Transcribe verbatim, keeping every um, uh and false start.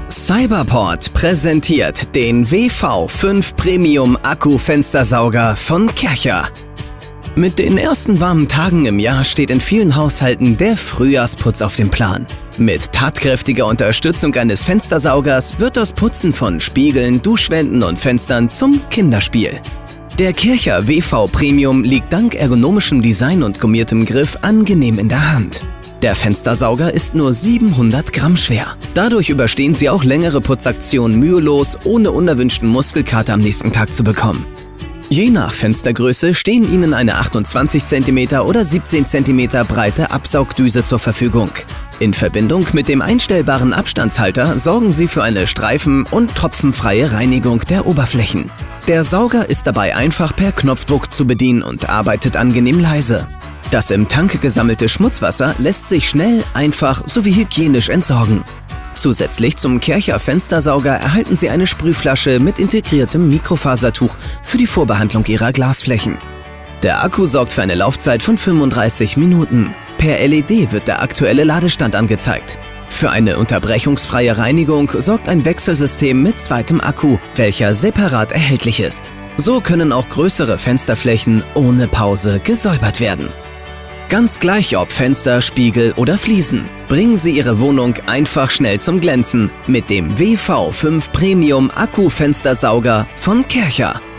Cyberport präsentiert den W V fünf Premium Akku-Fenstersauger von Kärcher. Mit den ersten warmen Tagen im Jahr steht in vielen Haushalten der Frühjahrsputz auf dem Plan. Mit tatkräftiger Unterstützung eines Fenstersaugers wird das Putzen von Spiegeln, Duschwänden und Fenstern zum Kinderspiel. Der Kärcher W V Premium liegt dank ergonomischem Design und gummiertem Griff angenehm in der Hand. Der Fenstersauger ist nur siebenhundert Gramm schwer. Dadurch überstehen Sie auch längere Putzaktionen mühelos, ohne unerwünschten Muskelkater am nächsten Tag zu bekommen. Je nach Fenstergröße stehen Ihnen eine achtundzwanzig Zentimeter oder siebzehn Zentimeter breite Absaugdüse zur Verfügung. In Verbindung mit dem einstellbaren Abstandshalter sorgen sie für eine streifen- und tropfenfreie Reinigung der Oberflächen. Der Sauger ist dabei einfach per Knopfdruck zu bedienen und arbeitet angenehm leise. Das im Tank gesammelte Schmutzwasser lässt sich schnell, einfach sowie hygienisch entsorgen. Zusätzlich zum Kärcher Fenstersauger erhalten Sie eine Sprühflasche mit integriertem Mikrofasertuch für die Vorbehandlung Ihrer Glasflächen. Der Akku sorgt für eine Laufzeit von fünfunddreißig Minuten. Per L E D wird der aktuelle Ladestand angezeigt. Für eine unterbrechungsfreie Reinigung sorgt ein Wechselsystem mit zweitem Akku, welcher separat erhältlich ist. So können auch größere Fensterflächen ohne Pause gesäubert werden. Ganz gleich ob Fenster, Spiegel oder Fliesen. Bringen Sie Ihre Wohnung einfach schnell zum Glänzen mit dem W V fünf Premium Akku-Fenstersauger von Kärcher.